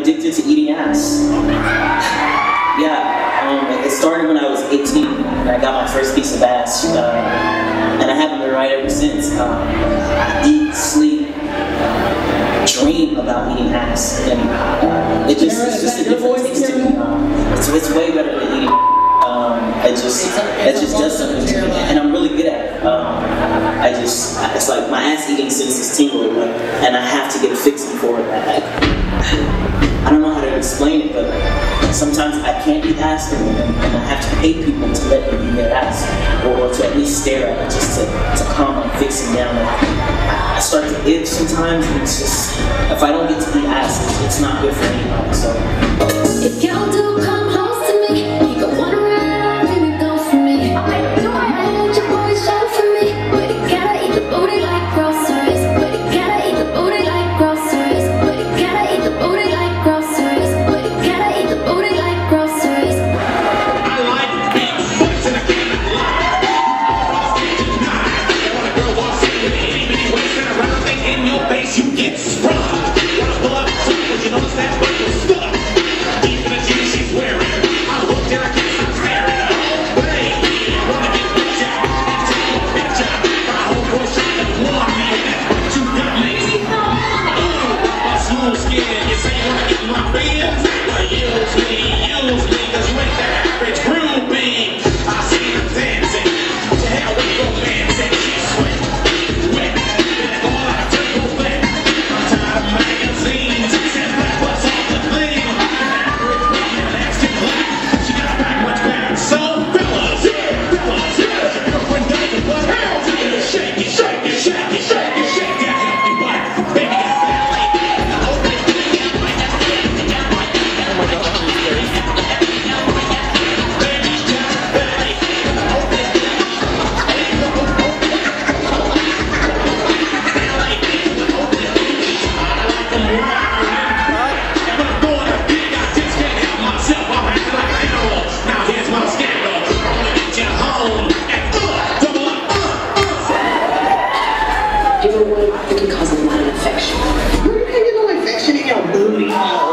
addicted to eating ass. Yeah, it started when I was 18, and I got my first piece of ass, and I haven't been right ever since. I eat, sleep, dream about eating ass, and it's just a different taste to me. It's way better than eating. It just does something to me, and I'm really good at it. It's like my ass eating sense is tingling, and I have to get a fixing for it. I don't know how to explain it, but sometimes I can't eat ass anymore, and I have to pay people to let me eat their ass, or to at least stare at it, just to calm my fixing down. I start to itch sometimes, and it's just, if I don't get to eat ass, it's not good for anybody. So if y'all do come close to me, you can wanna ride, baby, go for me. I let your boy show for me, but you gotta eat the booty like groceries. But you gotta eat the booty like groceries. But you gotta eat the booty like groceries. But you gotta eat the booty like groceries. I like big butts and I cannot lie. When a girl walks in with an itty bitty waist and a round thing in your face, you get sprung. Wanna pull up too, cause you notice that butt was stuck. Even the jeans she's wearing, I'm hooked and I can't stop staring. But I ain't eating, wanna get ripped out and take a picture. My homeboy trying to warn me, and that's what you got me. Ooh, my smooth skin, you say you wanna get in my bed? Well, use me, cause you ain't the average groupie. I see her dancing, to hell with romance, and she's sweat, wet, and all I turbo flat. I'm tired of magazines, says that was all the thing. Average woman, that's too black, she got back much better. So fellas, your girlfriend doesn't want hell to you. Shake it, shake it, shake it, shake it, shake that healthy butt. Baby got fat like that. You know what? It can cause a lot of infection. You know infection in your booty.